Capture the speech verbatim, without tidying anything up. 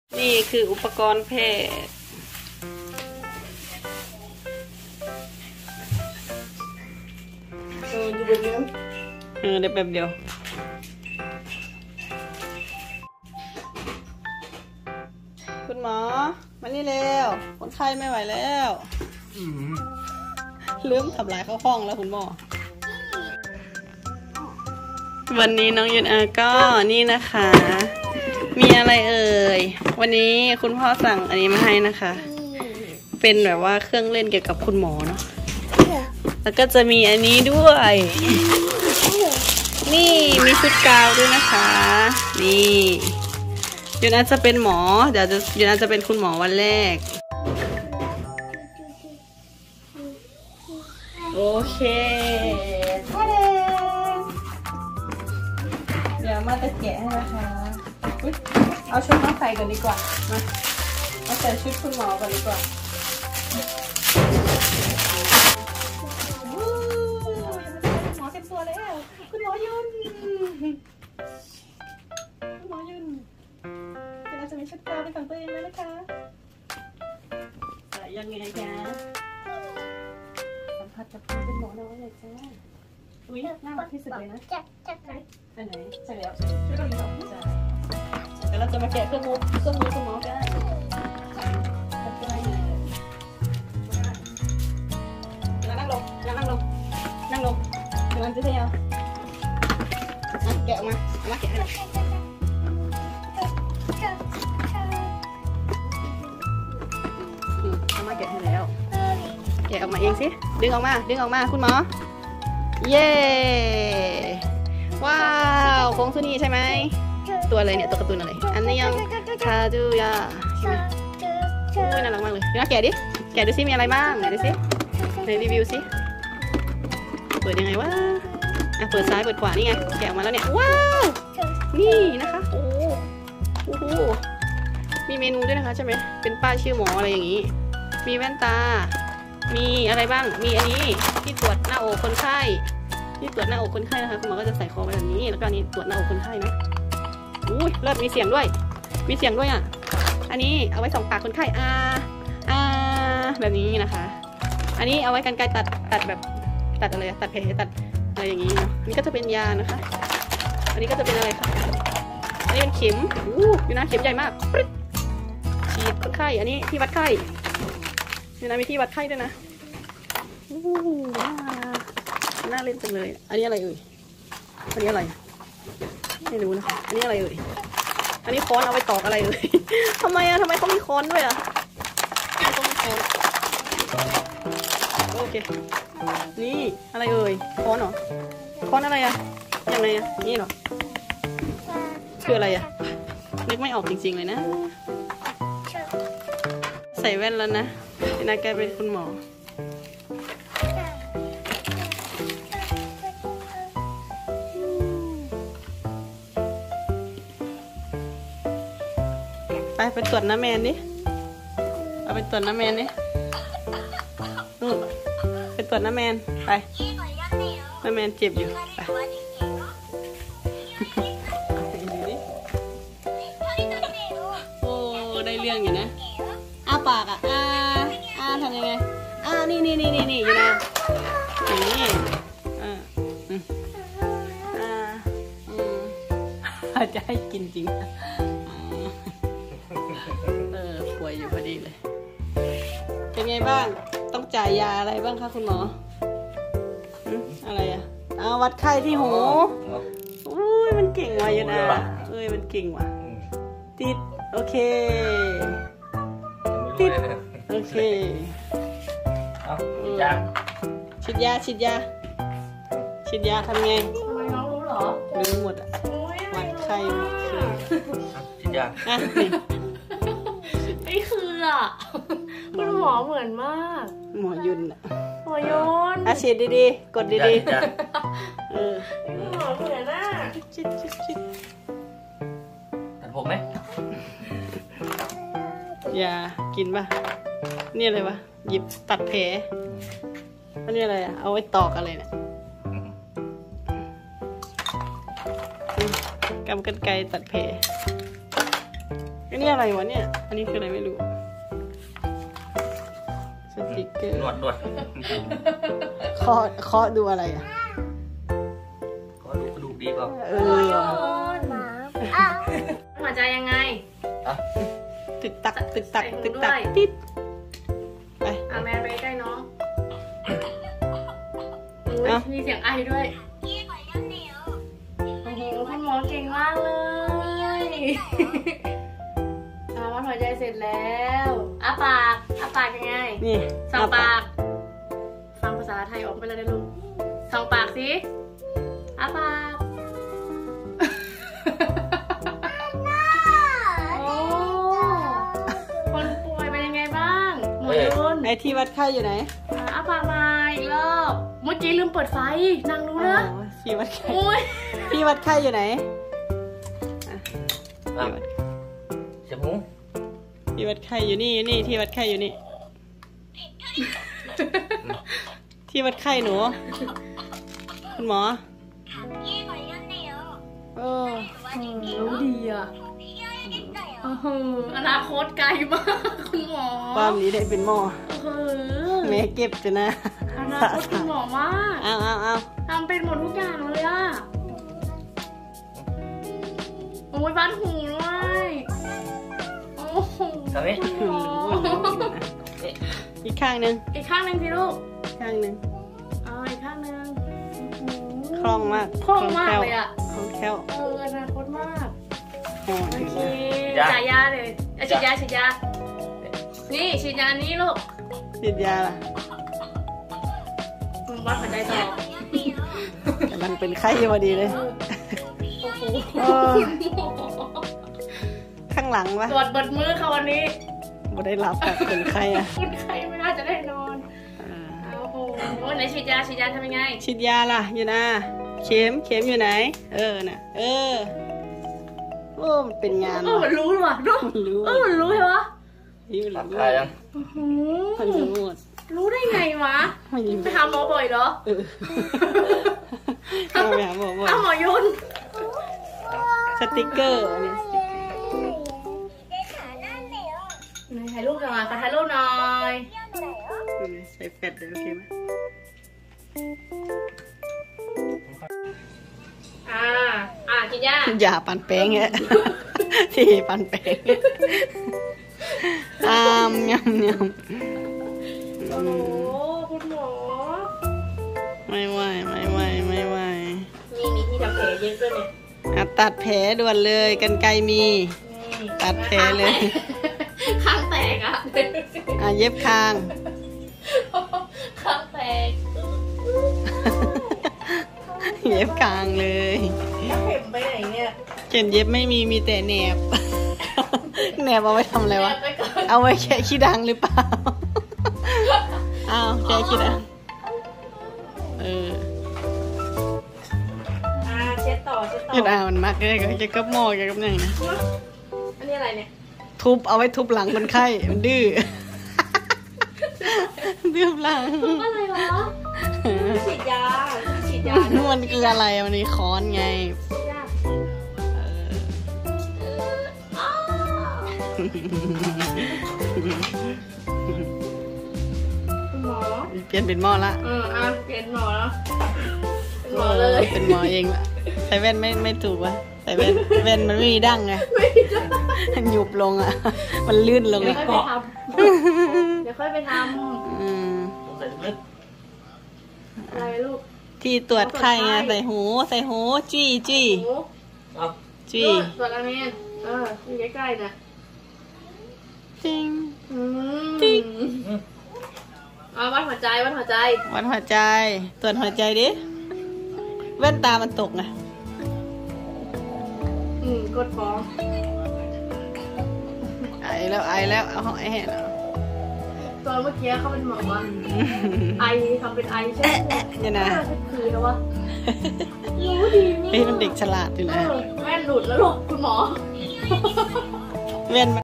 นี่คืออุปกรณ์แพทย์เอออยู่แบบเดียวเออเดี๋ยวแป๊บเดียวคุณหมอมานี่เร็วคนไข้ไม่ไหวแล้วลืมทำลายเข้าห้องแล้วคุณหมอวันนี้น้องยุนอาก็นี่นะคะมีอะไรเอ่ยวันนี้คุณพ่อสั่งอันนี้มาให้นะคะเป็นแบบว่าเครื่องเล่นเกี่ยวกับคุณหมอเนาะแล้วก็จะมีอันนี้ด้วยนี่มีชุดกาวด้วยนะคะนี่ยุนอาจะเป็นหมอเดี๋ยวจะยุนอาจะเป็นคุณหมอวันแรกโอเคเดี๋ยวมาจะแกะให้นะคะเอาชุดมาใส่กันดีกว่ามามาใส่ชุดคุณหมอกันดีกว่าหมอเต็มตัวแล้วคุณหมอยุนคุณหมอยุนเดี๋ยวเราจะมีชุดกาวเป็นของตัวเองแล้วนะคะใส่ยังไงคะสัมผัสกับคุณเป็นหมอน้อยเลยจ้าอุ้ยน่ารักที่สุดเลยนะไปไหนใส่แล้วใส่ชุดกาวหรอจ้าเดี๋ยวเราจะมาแกะเครื่องมือเครื่องมือคุณหมอกันนั่งลงนั่งลงนั่งลงเดี๋ยวมันจะเที่ยวแกะออกมาเอามาแกะให้หน่อยเอามาแกะให้แล้วแกะออกมาเองสิดึงออกมาดึงออกมาคุณหมอเย้ว้าวโค้งสุนีใช่ไหมตัวอะไรเนี่ยตัวการ์ตูนอะไรอันนี้ยังคาจูยาใช่ไหมอุ้ยน่ารักมากเลยเดี๋ยวแกะดิแกะดูซิมีอะไรบ้างไหนดูซิไหนรีวิวซิเปิดยังไงวะอ่ะเปิดซ้ายเปิดขวานี่ไงแกะออกมาแล้วเนี่ยว้าวนี่นะคะโอ้โหมีเมนูด้วยนะคะใช่ไหมเป็นป้ายชื่อหมออะไรอย่างนี้มีแว่นตามีอะไรบ้างมีอันนี้ที่ตรวจหน้าอกคนไข้ที่ตรวจหน้าอกคนไข้นะคะคุณหมอก็จะใส่คอไปแบบนี้แล้วก็อันนี้ตรวจหน้าอกคนไข้นะอุ้ยเลิศมีเสียงด้วยมีเสียงด้วยอ่ะอันนี้เอาไว้ส่องปากคนไข้อ่าอ่าแบบนี้นะคะอันนี้เอาไว้กันไกลตัดตัดแบบตัดอะไรตัดแผลตัดอะไรอย่างนี้เนาะอันนี้ก็จะเป็นยานะคะอันนี้ก็จะเป็นอะไรคะอันนี้เป็นเข็มอู้อยู่นะเข็มใหญ่มากฉีดคนไข้อันนี้ที่วัดไข้อยู่นะมีที่วัดไข้ด้วยนะอู้ว้าน่าเล่นจังเลยอันนี้อะไรเอ่ยอันนี้อะไรไม่รู้นะคะอันนี้อะไรเอ่ยอันนี้ค้อนเอาไปตอกอะไรเอ่ยทำไมอะทำไมเขามีค้อนด้วยอะต้องมีค้อนโอเคนี่อะไรเอ่ยค้อนเหรอค้อนอะไรอะยังไงอะนี่เหรอคืออะไรอะนึกไม่ออกจริงๆเลยนะใส่แว่นแล้วนะนายแกเป็นคุณหมอไปไปตรวจน้าแมนดิเอาไปตรวจน้าแมนดินู่นไปตรวจน้าแมนไปน้าแมนเจ็บอยู่ไปโอ้ได้เรื่องอยู่นะอ้าปากอ่ะอ้าอ้าทำยังไงอ้านี่นี่นี่นี่นี่อยู่นะอย่างนี้อ่าอืมอ่าอืมจะให้กินจริงป่วยอยู่พอดีเลยเป็นไงบ้างต้องจ่ายยาอะไรบ้างคะคุณหมออะไรอะเอาวัดไข้ที่หูอุ้ยมันเก่งว่ะยนะเอ้ยมันเก่งว่ะติดโอเคติดโอเคฉีดยาฉีดยาฉีดยาทำไงทำไมน้องรู้หรอรู้หมดอะวัดไข้หมดเลยฉีดยาอ่ะไม่คืออ่ะคุณหมอเหมือนมากหมอยุนอ่ะหมอยุนอ่ะฉีดดีๆกดดีๆเออหมอเหมือนน่ะชิดชิดชิดตัดผมไหมอย่ากินป่ะนี่อะไรวะหยิบตัดแผลอันนี้อะไรอ่ะเอาไว้ตอกอะไรเนี่ยกำกรรไกรตัดแผลอันนี้อะไรวะเนี่ยอันนี้คืออะไรไม่รู้สติกเกอร์หนวดหนวดเคาะเคาะดูอะไรอ่ะก็ดูกระดูกดีเปล่าเออหัวใจยังไงอ่ะตึกตักตึกตักใส่หูตึกตักด้วยติดไปอ่ะแม่ไปใกล้น้องอุ้ยมีเสียงไอด้วยโอ้โหคุณหมอเก่งมากเลยอ่ะวัดหัวใจเสร็จแล้วอ้าปากอ้าปากยังไงนี่สองปาก ฟังภาษาไทยออกไปเลยได้ลูกสองปากสิอ้าปากโอ้คนป่วยเป็นยังไงบ้างหมอยุนไอที่วัดไข้อยู่ไหนอ้าปากมาอีกรอบเมื่อกี้ลืมเปิดไฟนางรู้นะอ๋อที่วัดไข้โอ้ยที่วัดไข้อยู่ไหนอ่ะอ่ะที่วัดจมูกที่วัดไข้อยู่นี่นี่ที่วัดไข้อยู่นี่ ที่วัดไข้หนูคุณหมอเออรู้ดีอ่ะเอออนาคตไกลมากคุณหมอความนี้ได้เป็นหมอเออแม่เก็บจะนะอนาคตคุณหมอมากเอาเอาเอาทำเป็นหมดทุกอย่างเลยอ่ะโอ้ยบ้านหูด้วยโอ้โหทำไมคุณหมออีกข้างหนึ่งอีกข้างหนึ่งสิลูกข้างหนึ่งเอาอีกข้างหนึ่งคล่องมากคล่องมากเลยอ่ะคล่องแคล่วเอออนาคตมากโอ้โอย เคจ้ะจ่ายยาเลยเอาฉีดยาฉีดยา นี่ฉีดยานี้ลูกฉีดยาล่ะมึงวัดหัวใจต่อกำลังเป็นไข้พอดีเลยโอ้โหเออคุณหมอข้างหลังวะตรวจเบิดมือค่ะวันนี้บ่ได้รับแบบเป็นไข้อะคุณใครไม่น่าจะได้นอนอ่าโอ้โหไหนฉีดยาฉีดยาทำยังไงฉีดยาล่ะอยู่นะเข็มเข็มอยู่ไหน เออน่ะ เออโอ้มันเป็นงานเออมันว่ะรู้ว่ะรู้มันรู้เออมันรู้ใช่ปะนี่มันหลับรู้คายยังอื้อหืมันอรู้หมดรู้ได้ไงวะไม่ยิ้มไปหาหมอบ่อยเหรอเออเอาไปหาหมอบ่อยอ้าวหมอยุนสติกเกอร์อันนี้ไหนถ่ายรูปหน่อยขอถ่ายรูปหน่อยใส่แฟลชเดี๋ยวโอเคไหมอ่า อ่ากินยาอย่าปั่นแป้งเงี้ยที่ปั่นแป้งอามยำยโอ้โหคุณหมอำไม่ไหวไม่ไหวไม่ไหวมีมีที่ทำแผลเย็บด้วยเนี่ยอ่ะตัดแผลด่วนเลยกันไกรมีนี่ตัดแผลเลยข้างแตกอ่ะอ่ะเย็บคางข้างแตกเย็บคางเลยแล้วเข็มไปไหนเนี่ยเข็มเย็บไม่มีมีแต่แหนบ แหนบเอาไว้ทำอะไรวะแม่ไปก่อนเอาไว้แค่ขี้ดังหรือเปล่า เอาแค่ขี้ดังเอออ่าเช็ดต่อเช็ดต่อยืดอามันมักเลยก็จะกับหม้อจะกับอย่างนะอันนี้อะไรเนี่ยทุบเอาไว้ทุบหลังคนไข้มันดื้อ ดื้อหลังอะไรวะฉีดยาฉีดยามันคืออะไรมันมีค้อนไงฉีดยาเอออ้าวคุณหมอเปลี่ยนเป็นหม้อละเอออ่ะเปลี่ยนหมอแล้วเป็นหมอเลยเป็นหมอเองละใส่แว่นไม่ไม่ถูกวะใส่แว่นแว่นมันไม่มีดั้งไงไม่ได้มันหยุบลงอ่ะ มันลื่นลงเดี๋ยวอ่ะค่อยไปทำเดี๋ยวค่อยไปทอืมต้องใส่ลึกำอะไรลูกที่ตรวจไข้ไงใส่หูใส่หูจี้จี้หมูๆเอาจี้ตรวจอันนี้เอออยู่ใกล้ๆนะจริงอืมติ๊กอืมเอาวัดหัวใจวัดหัวใจวัดหัวใจตรวจหัวใจดิแว่นตามันตกไงอืมกดฟ้องไอแล้วไอแล้วเอาห้องไอแห่แล้วตัวเมื่อกี้เขาเป็นหมอว่าไอทำเป็นไอใช่ไหมเนี่ยนะคือแล้ววะรู้ดีมากเฮ้ยมันเด็กฉลาดอยู่เอนะอแว่นหลุดแล้วลูกคุณหมอแว่น